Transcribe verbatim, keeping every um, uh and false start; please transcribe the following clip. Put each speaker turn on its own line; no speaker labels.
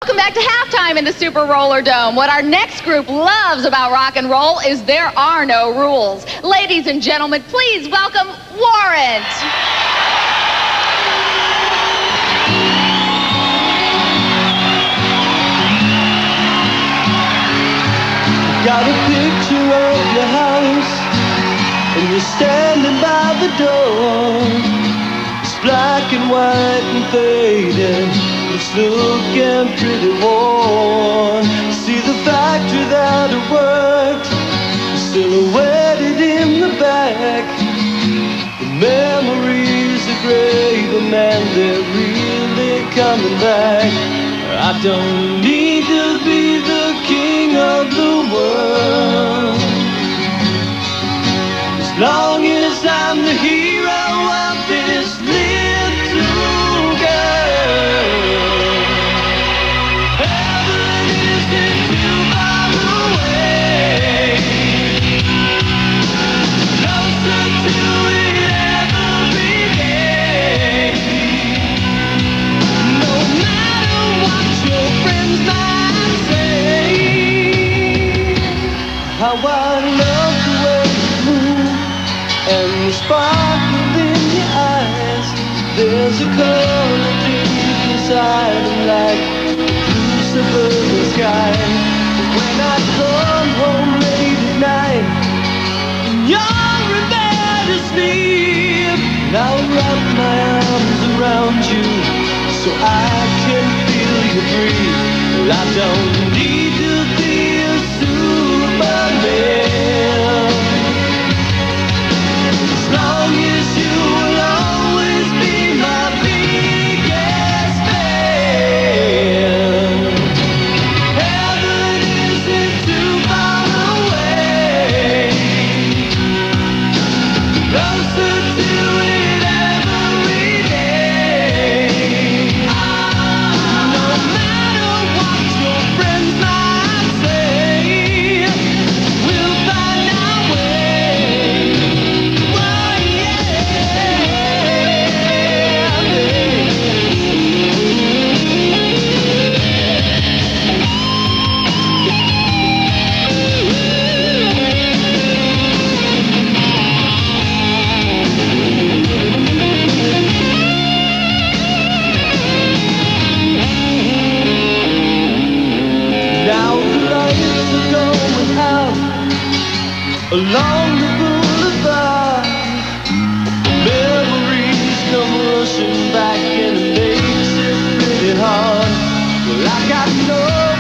Welcome back to halftime in the Super Roller Dome. What our next group loves about rock and roll is there are no rules. Ladies and gentlemen, please welcome Warrant.
Got a picture of your house, and you're standing by the door. It's black and white and faded, it's looking pretty worn. See the factory that it worked, silhouetted in the back. The memories are great, and man, they're really coming back. I don't need to be the king of the world, as long as I'm the hero of this little girl. Heaven isn't too far away, closer to it every day. No matter what your friends might say, how I love the way you move and the sparkle in your eyes. There's a color deep inside them, like blue suburban sky. When I come home late at night and you're in bed asleep, I'll wrap my arms around you so I can feel you breathe. Well, I don't need to be a Superman, as long as you will always be my biggest fan. Heaven isn't too far away, closer to it every day. No matter what your friends might say, we'll find our way. Oh, now the lights are going out along the boulevard. Memories come rushing back, and it makes it pretty hard. Well, I got no